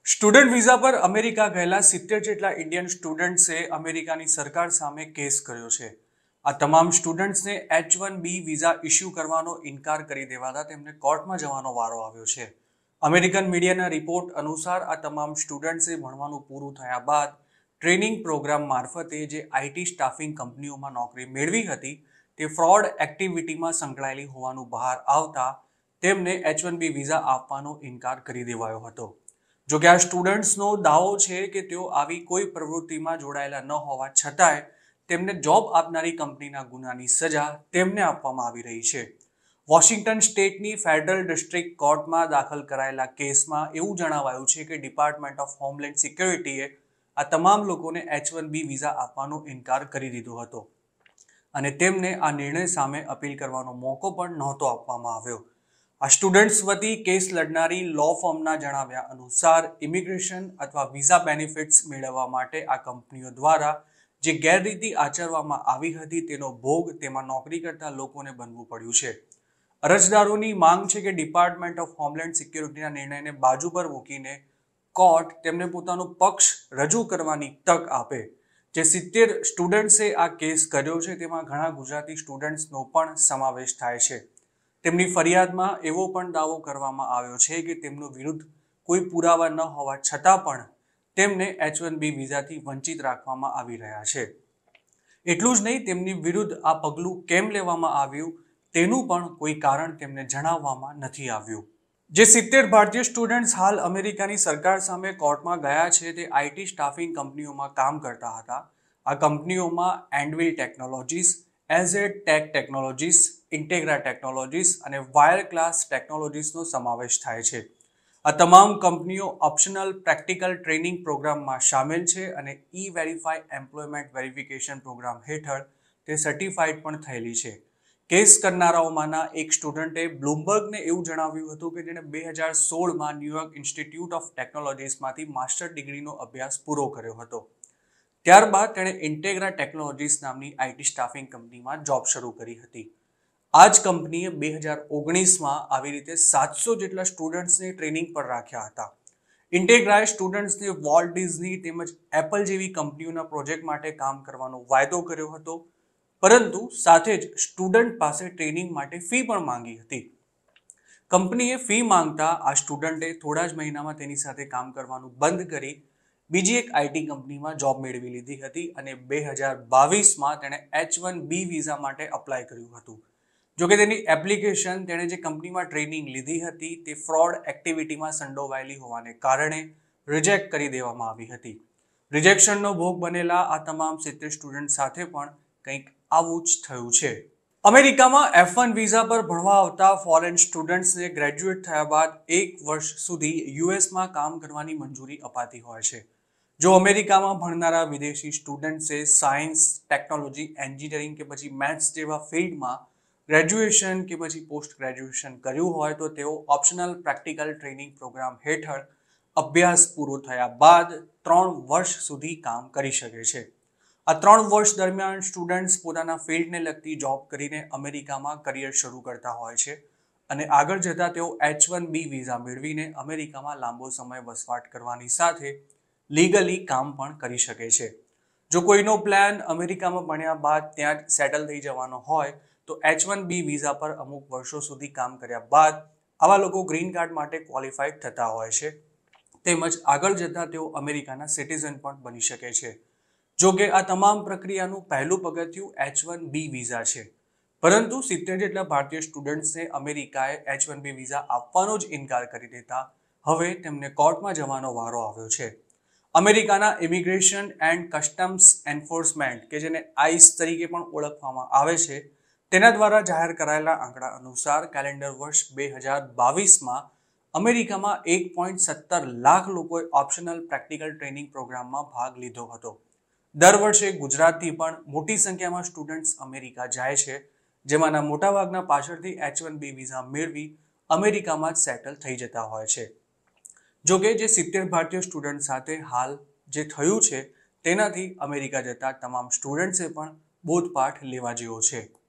Student visa પર America ગયેલા 70 જેટલા ઇન્ડિયન સ્ટુડન્ટ્સે અમેરિકાની સરકાર સામે કેસ કર્યો છે। આ તમામ સ્ટુડન્ટ્સને H1B વિઝા ઇસ્યુ કરવાનો ઇનકાર કરી દેવાતા તેમને કોર્ટમાં જવાનો વારો આવ્યો છે। અમેરિકન મીડિયાના રિપોર્ટ અનુસાર આ તમામ સ્ટુડન્ટ્સે ભણવાનું પૂરું થયા બાદ ટ્રેનિંગ પ્રોગ્રામ મારફતે જે આઈટી સ્ટાફિંગ કંપનીઓમાં નોકરી મેળવી હતી તે ફ્રોડ એક્ટિવિટીમાં સંકળાયેલી હોવાનું બહાર આવતા તેમને H1B વિઝા આપવાનો ઇનકાર કરી દેવાયો હતો। જો કે આ સ્ટુડન્ટ્સનો દાવો છે કે તેઓ આવી કોઈ પ્રવૃત્તિમાં જોડાયેલા ન હોવા છતાંય તેમને જોબ આપનારી કંપનીના ગુનાની સજા તેમને આપવામાં આવી રહી છે। વોશિંગ્ટન સ્ટેટની ફેડરલ ડિસ્ટ્રિક્ટ કોર્ટમાં દાખલ કરાયેલા કેસમાં એવું જણાવાયું છે કે ડિપાર્ટમેન્ટ ઓફ હોમલેન્ડ સિક્યોરિટીએ આ તમામ લોકોને H1B વિઝા આપવાનો ઇનકાર કરી દીધો હતો અને તેમને આ નિર્ણય સામે અપીલ કરવાનો મોકો પણ નહોતો આપવામાં આવ્યો। આ સ્ટુડન્ટ્સ વતી કેસ લડનારી લો ફર્મના જણાવ્યા અનુસાર ઇમિગ્રેશન અથવા વિઝા બેનિફિટ્સ મેળવવા માટે આ કંપનીઓ દ્વારા જે ગેરરીતિ આચરવામાં આવી હતી તેનો ભોગ તેમાં નોકરી કરતા લોકોને બનવું પડ્યું છે। અરજદારોની માંગ છે કે ડિપાર્ટમેન્ટ ઓફ હોમલેન્ડ સિક્યોરિટીના નિર્ણયને બાજુ પર મૂકીને કોર્ટ તેમને પોતાનો પક્ષ રજૂ કરવાની તક આપે। જે 70 સ્ટુડન્ટ્સે આ કેસ કર્યો છે તેમાં ઘણા ગુજરાતી સ્ટુડન્ટ્સનો પણ સમાવેશ થાય છે। તેમની ફરિયાદમાં એવો પણ દાવો કરવામાં આવ્યો છે કે તેમનો વિરુદ્ધ કોઈ પુરાવા ન હોવા છતાં પણ તેમને H1B વિઝાથી વંચિત રાખવામાં આવી રહ્યા છે। એટલું જ નહીં, તેમની વિરુદ્ધ આ પગલું કેમ લેવામાં આવ્યું તેનું પણ કોઈ કારણ તેમને જણાવવામાં નથી આવ્યું। જે 70 ભારતીય સ્ટુડન્ટ્સ હાલ અમેરિકાની સરકાર સામે કોર્ટમાં ગયા છે તે આઈટી સ્ટાફિંગ કંપનીઓમાં કામ કરતા હતા। આ કંપનીઓમાં એન્ડવિલ technologies, AZ tech technologies, Integra technologies અને વાયર ક્લાસ ટેકનોલોજીસનો સમાવેશ થાય છે। આ તમામ કંપનીઓ ઓપ્શનલ પ્રેક્ટિકલ ટ્રેનિંગ પ્રોગ્રામમાં સામેલ છે અને ઈ-વેરીફાઈ એમ્પ્લોયમેન્ટ વેરિફિકેશન પ્રોગ્રામ હેઠળ તે સર્ટિફાઈડ પણ થયેલી છે। કેસ કરનારાઓમાંના એક સ્ટુડન્ટે બ્લૂમબર્ગને એવું જણાવ્યું હતું કે તેણે 2016માં ન્યુયોર્ક ઇન્સ્ટિટ્યૂટ ઓફ ટેકનોલોજીસમાંથી માસ્ટર ડિગ્રીનો અભ્યાસ પૂરો કર્યો હતો। ત્યારબાદ તેણે ઇન્ટેગ્રા ટેકનોલોજીસ નામની આઈટી સ્ટાફિંગ કંપનીમાં જોબ શરૂ કરી હતી। આ જ કંપનીએ 2019માં આવી રીતે 700 જેટલા સ્ટુડન્ટ્સને ટ્રેનિંગ પર રાખ્યા હતા। ઇન્ટેગ્રાએ સ્ટુડન્ટ્સને વોલ્ટ ડિઝની તેમજ એપલ જેવી કંપનીઓના પ્રોજેક્ટ માટે કામ કરવાનો વાયદો કર્યો હતો, પરંતુ સાથે જ સ્ટુડન્ટ પાસે ટ્રેનિંગ માટે ફી પણ માંગી હતી। કંપનીએ ફી માંગતા આ સ્ટુડન્ટે થોડા જ મહિનામાં તેની સાથે કામ કરવાનું બંધ કરી બીજી એક આઈટી કંપનીમાં જોબ મેળવી લીધી હતી અને 2022માં તેણે H1B વિઝા માટે અપ્લાય કર્યું હતું। જોકે તેની એપ્લિકેશન તેણે જે કંપનીમાં ટ્રેનિંગ લીધી હતી તે ફ્રોડ એક્ટિવિટીમાં સંડોવાયેલી હોવાને કારણે રિજેક્ટ કરી દેવામાં આવી હતી। રિજેક્શનનો ભોગ બનેલા આ તમામ 70 સ્ટુડન્ટ સાથે પણ કંઈક આવું જ થયું છે। અમેરિકામાં F1 વિઝા પર ભણવા આવતા ફોરેન સ્ટુડન્ટ્સને ગ્રેજ્યુએટ થયા બાદ 1 વર્ષ સુધી યુએસમાં કામ કરવાની મંજૂરી અપાતી હોય છે। જો અમેરિકામાં ભણનારા વિદેશી સ્ટુડન્ટ્સે સાયન્સ, ટેકનોલોજી, એન્જિનિયરિંગ કે પછી મેથ્સ જેવા ફિલ્ડમાં ગ્રેજ્યુએશન કે પછી પોસ્ટ ગ્રેજ્યુએશન કર્યું હોય તો તેઓ ઓપ્શનલ પ્રેક્ટિકલ ટ્રેનિંગ પ્રોગ્રામ હેઠળ અભ્યાસ પૂરો થયા બાદ 3 વર્ષ સુધી કામ કરી શકે છે। આ 3 વર્ષ દરમિયાન સ્ટુડન્ટ્સ પોતાના ફિલ્ડને લગતી જોબ કરીને અમેરિકામાં કરિયર શરૂ કરતા હોય છે અને આગળ જતાં તેઓ H1B વિઝા મેળવીને અમેરિકામાં લાંબો સમય વસવાટ કરવાની સાથે લીગલી કામ પણ કરી શકે છે। જો કોઈનો પ્લાન અમેરિકામાં ભણ્યા બાદ ત્યાં જ સેટલ થઈ જવાનો હોય તો H1B વિઝા પર અમુક વર્ષો સુધી કામ કર્યા બાદ આવા લોકો ગ્રીન કાર્ડ માટે ક્વોલિફાઈડ થતા હોય છે, તેમજ આગળ જતાં તેઓ અમેરિકાના સિટીઝન પણ બની શકે છે। જો કે આ તમામ પ્રક્રિયાનું પહેલું પગથિયું H1B વિઝા છે, પરંતુ 70 જેટલા ભારતીય સ્ટુડન્ટ્સને અમેરિકાએ H1B વિઝા આપવાનો જ ઇનકાર કરી દેતા હવે તેમને કોર્ટમાં જવાનો વારો આવ્યો છે। અમેરિકાના ઇમિગ્રેશન એન્ડ કસ્ટમ્સ એન્ફોર્સમેન્ટ કે જેને આઈસ તરીકે પણ ઓળખવામાં આવે છે તેના દ્વારા જાહેર કરાયેલા આંકડા અનુસાર કેલેન્ડર વર્ષ 2022માં અમેરિકામાં 1.17 લાખ લોકોએ ઓપ્શનલ પ્રેક્ટિકલ ટ્રેનિંગ પ્રોગ્રામમાં ભાગ લીધો હતો। દર વર્ષે ગુજરાતથી પણ મોટી સંખ્યામાં સ્ટુડન્ટ્સ અમેરિકા જાય છે, જેમાંના મોટાભાગના પાછળથી H1B વિઝા મેળવી અમેરિકામાં જ સેટલ થઈ જતા હોય છે। જોકે જે 70 ભારતીય સ્ટુડન્ટ સાથે હાલ જે થયું છે તેનાથી અમેરિકા જતા તમામ સ્ટુડન્ટ્સે પણ બોધપાઠ લેવા જેવો છે।